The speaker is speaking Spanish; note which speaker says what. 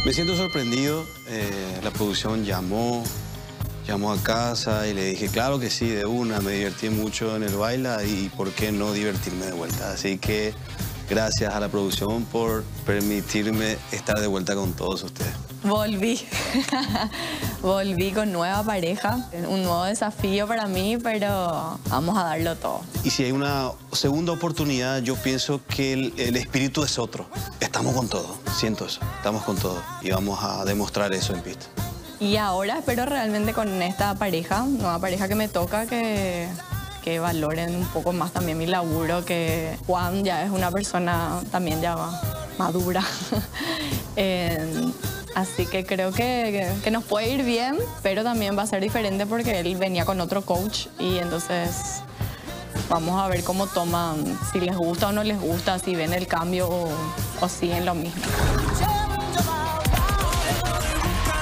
Speaker 1: Me siento sorprendido. La producción llamó a casa y le dije, claro que sí, de una. Me divertí mucho en el baile y por qué no divertirme de vuelta. Así que gracias a la producción por permitirme estar de vuelta con todos ustedes.
Speaker 2: Volví. Volví con nueva pareja. Un nuevo desafío para mí, pero vamos a darlo todo.
Speaker 1: Y si hay una segunda oportunidad, yo pienso que el espíritu es otro. Estamos con todo, siento eso. Estamos con todo y vamos a demostrar eso en pista.
Speaker 2: Y ahora espero realmente con esta pareja, nueva pareja que me toca, que valoren un poco más también mi laburo, que Juan ya es una persona también ya madura. Así que creo que nos puede ir bien, pero también va a ser diferente porque él venía con otro coach y entonces vamos a ver cómo toman, si les gusta o no les gusta, si ven el cambio o siguen lo mismo.